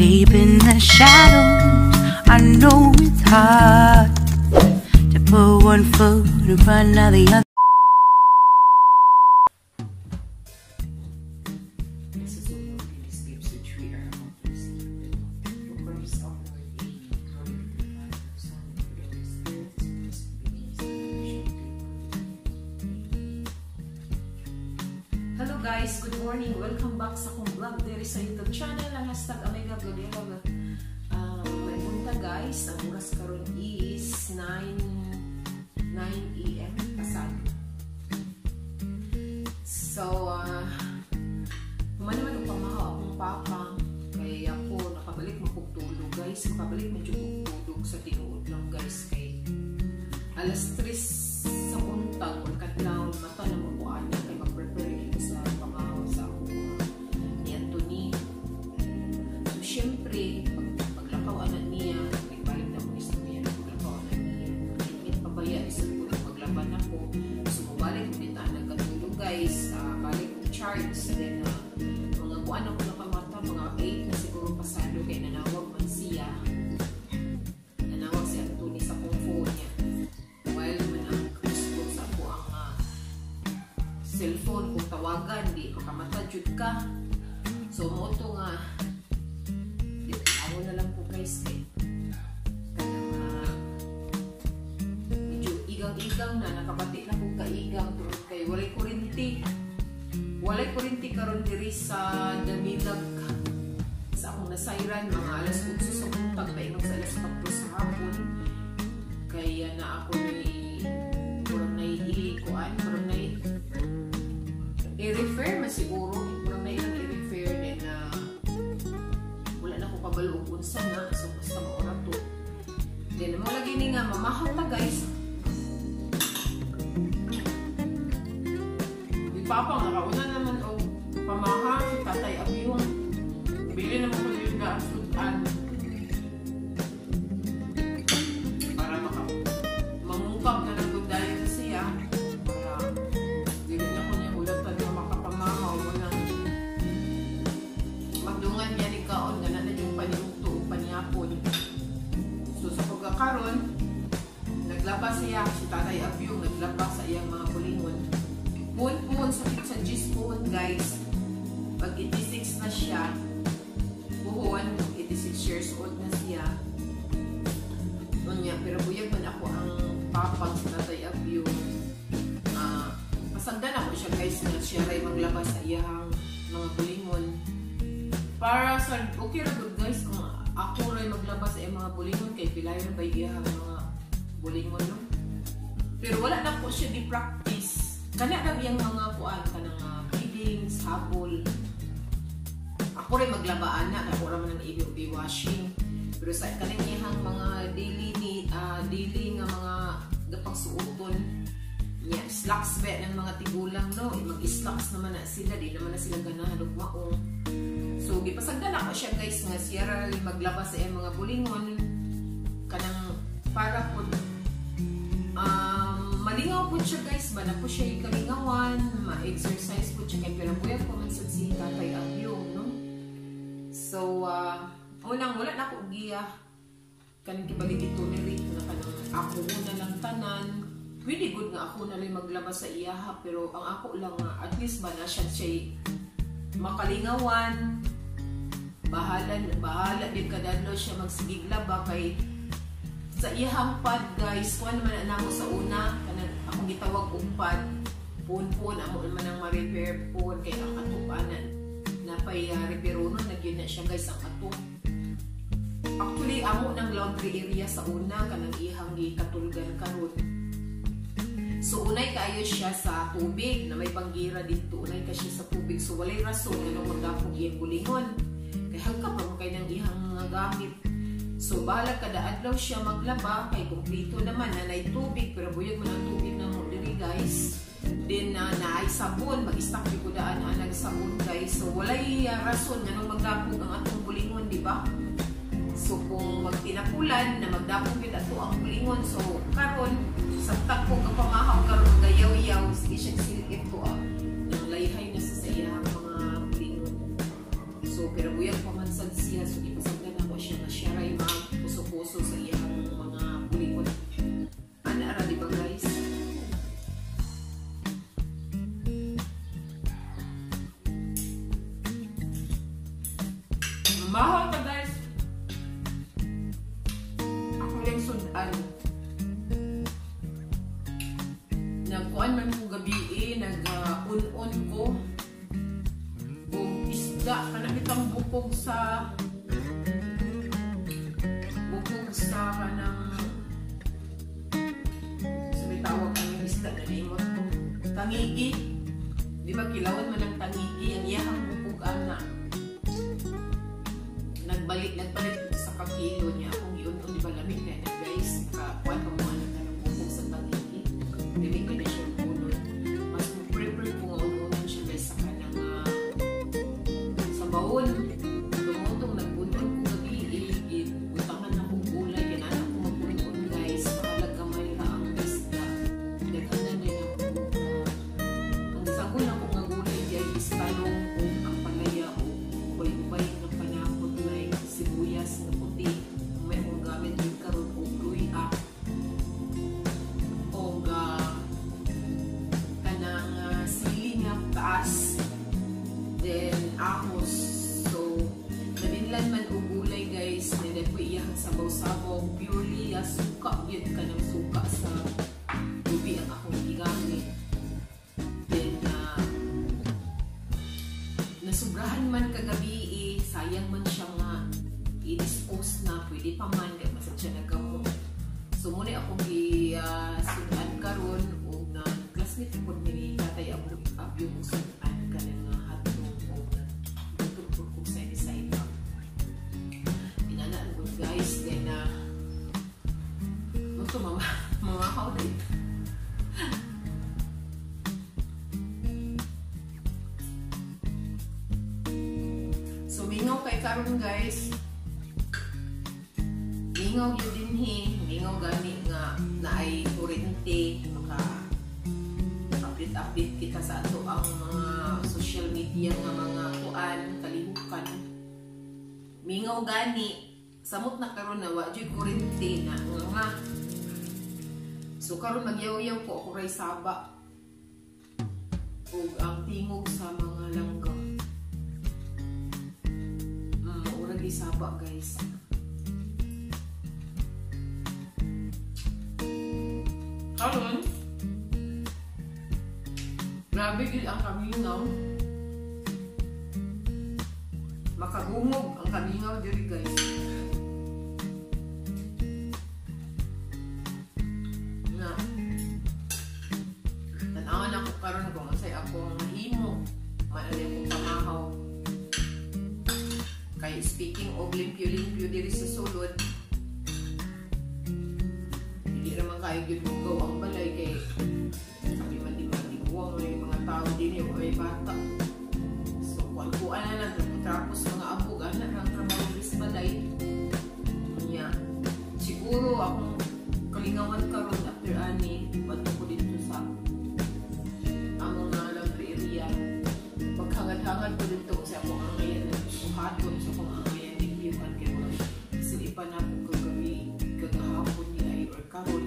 Deep in the shadows, I know it's hard to put one foot in front of the other. Hello guys, good morning. Welcome back sa akong vlog diri sa YouTube channel ang #Amegavkoggera. May punta guys, ang oras karon is 9 AM pasado. So, naman pamahaw akong papa kay ako nakabalik magpugtulog guys. Makabalik medyo magpugtulog sa tinuod lang guys kay alas 3 sa untag o katlaw mata na mabuan niya kay mag-prepare sa pamahaw sa ako ni Anthony. So syempre paglakaw anak niya nagbalik na ako istorya paglakaw anak niya hindi pabaya isa ko paglaban ako. So mabalik ko dito nagkatulog guys, balik ko charge then mga buwan ako nakamata mga 8 na siguro pasado kay nanawag man siya. Nanawag si Anthony sa phone niya. Cellphone kung tawagan di makamatadjud ka. So mo to nga ako na lang po guys kay medyo igang-igang na nakabati na kong kaigang tungod kay walay kurinti karon diri sa Damilag sa akong nasayran mga alas 8 sa buntag paingon sa alas 4 sa hapon kaya na ako ni kurang naihikuan kurang i-refer masiguro kurang na ilang i-refer din na wala na ko kabalo kung sana so basta maura to then mo lagi ni nga mamahaw ta guys di papa nga kauna naman o pamahaw si tatay Abyong bili naman ko yung daan sudan para mamungkap na ng gudali na siya karon naglabas siya si tatay Abyong naglabas sa iyang mga bulingon puon sa Gisagulan guys pag 86 na siya buhon 86 years old na siya nonya pero buyag man ako ang papang si tatay Abyong pasagdan ako siya guys na siya ray maglabas sa iyang mga bulingon para sa okay ra good guys kung ako rin maglabas sa mga bulingon kay pilay na ba iya mga bulingon no? Pero wala na po siya di practice kana na iyang mga kuan kanang feedings, habol ako rin maglabaan na ako rin man ang i washing pero sa kanang iyang mga daily nga mga gapang suoton yeah, slacks bet ng mga tigulang no mag-slacks naman na sila di naman na sila ganahan og maong. So gipasagdan ako siya guys nga siya maglabas sa mga bulingon kanang para po malingaw po siya guys ba na po siya ikalingawan ma-exercise po siya kay pinabuyan ko man sa si tatay Abyong no. So unang wala na ako giya kanang kibalik ito ni Rick na kanang ako na lang tanan really good nga ako na lang maglabas sa iyaha pero ang ako lang at least ba na siya makalingawan bahala din kadadlaw siya magsigigla ba kay sa iyang pad guys kuan naman na ako sa una kanang akong gitawag umpad pun amo naman ang ma-repair pun kay ang atupanan napay repairo nun nagyun na siya guys ang ato actually amo ng laundry area sa una kanang ihang gikatulgan karon. So unay kaayo siya sa tubig na may panggira dito unay ka siya sa tubig so walay rason nga magdapog iyang bulingon kay hagka pa mo kay nang ihang mga gamit so bahala kada adlaw siya maglaba kay kumpleto naman na nay tubig pero buyag man ang tubig na mo diri guys then naay sabon mag-stock ko daan anag sabon guys so walay rason nga nang magdapog ang atong bulingon di ba. So kung magtinapulan na magdapog yun ato ang bulingon so karon sa takpo ka pamahaw karon gayaw-yaw sige siya silip ko nang layhay na sa iya mga bulingon so pero buyag pa man sad siya so ipasag Mahal ka guys. Ako lang sudan. Nagkuhan man kong gabi nag-un-un ko. Kung isda, kanakitang bukog sa kanang sabi tawag ang isda na naimot ko. Tangigi. Di ba kilawan man ang tangigi? Ang iyahang bukog ana. Nagbalik sa kakilo niya. Kung yun, di ba lamig na na guys. Nakakuhan pa mo ano na bukog sa tangigi. Lamig na siya punod. Mas prefer ko nga ununan siya guys sa kanang sa bawon. Tumutong nag-unon ko gabi. Utangan na kong gulay. Kinanak ko mag-unon guys. Makalag na ang isda. Daghanan din ako. Ang isangol na kong gulay ay istalong kung ang palaya o ubay-ubay na panakot like sibuyas na puti. May mong gamit yung karon o luya. O kanang sili nga taas. Then ahos. So, nabinlan man o gulay guys. Nila po iyang sabaw-sabaw. Purely suka. Yun ka ng suka sa lubi ang akong igamit. Then, nasubrahan man kagabi sayang man siya nga i-dispose na. Pwede pa man. Kaya masad siya nagamo. So, muna akong sudan karon o na classmate ko ni tatay yung sudan ka ng hatong o nagtutulog ko sa isa-isa. Inanaan ko guys. Then, ito mamahaw din. So, mingaw kay karon guys. Mingaw yun din mingaw gani nga na ay kurente. Maka-update kita sa ato ang mga social media nga mga kuan, kalihukan. Mingaw gani. Samot na karon na wajud kurente na nga. So karon magyaw-yaw ko ako ray saba. Ug ang tingog sa mga langgam. Urag isaba guys. Karon grabe gid ang kamingaw. Makagungog ang kamingaw diri guys. Na tanawan ako karon kung masay ako mahimo. Manali akong pamahaw. Kay speaking of limpyo-limpyo diri sa sulod, hindi naman kayo gid mo gaw ang balay kay sabi man di matiwang may mga tao din yung may bata. So kuan na lang tapos mga abog ana ang trabaho sa balay. Nya siguro akong kalingawan karon after ani bato ko dito sa among area. Paghangat-hangat ko dito sa akong angayan na buhaton sa akong angayan ni Piuan kay mo silipan na ko kagabi kagahapon ni or karon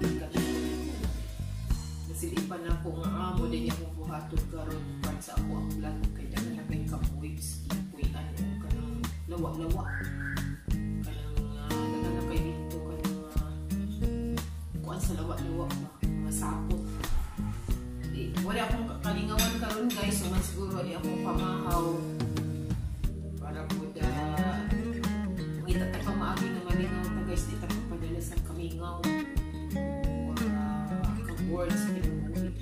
nasilipan na ko nga amo din akong buhaton karon para sa ako ang plan kay dala na kay kapoy puy-an o kanang lawa-lawa kanang dala na kay dito kanang kuan sa lawa-lawa masapot. Wala akong kalingawan karon guys, so man siguro ali akong pamahaw para po ngita tayo maagi na malingaw ta guys, di tayo padala sa kamingaw or ka-board sa tinubulit.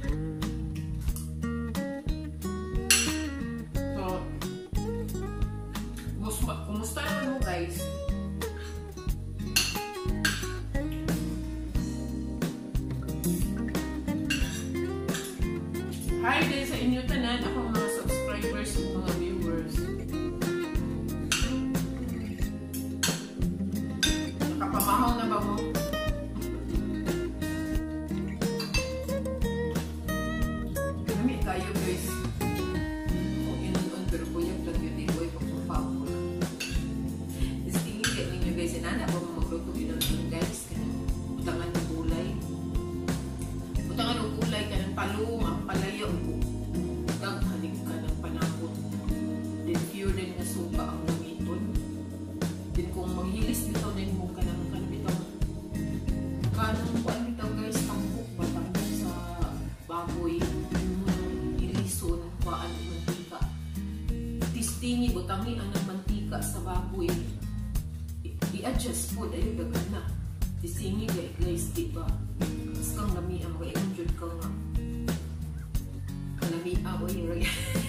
So kumusta naman mo guys? Hi din sa inyo tanan, akong mga subscribers at mga viewers. Nakapamahaw na ba mo? Kami tayo guys. Kung inunon pero buyag lang yun, di boy pagpapapo lang. Tapos tingin kayo ninyo guys, inana ba mo magluto inunon guys? Utangan ng gulay. Utangan ng gulay ka ng talong, ang palaya o daghanig ka ng panakot. Then pure din na suka ang gamiton. stingy, butangi ang mantika sa baboy. I-adjust food, ayun, dagan na. Stingy, guys, diba? Mas kang lami ang mga i-enjoy ka nga. Kalami ako yun.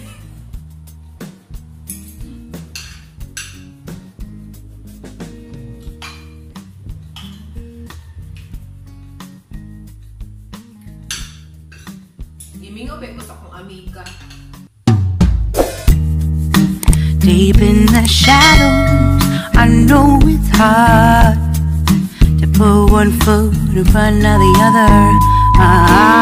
Imingaw pa ko sa akong amiga. Deep in the shadows, I know it's hard to put one foot in front of the other.